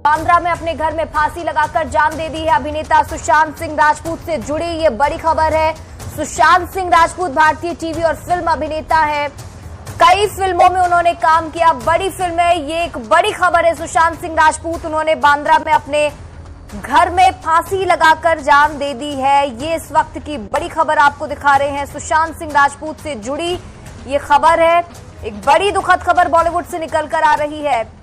बांद्रा में अपने घर में फांसी लगाकर जान दे दी है अभिनेता सुशांत सिंह राजपूत से जुड़ी ये बड़ी खबर है। सुशांत सिंह राजपूत भारतीय टीवी और फिल्म अभिनेता है। कई फिल्मों में उन्होंने काम किया। बड़ी फिल्म है, ये एक बड़ी खबर है। सुशांत सिंह राजपूत उन्होंने बांद्रा में अपने घर में फांसी लगाकर जान दे दी है। ये इस वक्त की बड़ी खबर आपको दिखा रहे हैं। सुशांत सिंह राजपूत से जुड़ी ये खबर है। एक बड़ी दुखद खबर बॉलीवुड से निकल कर आ रही है।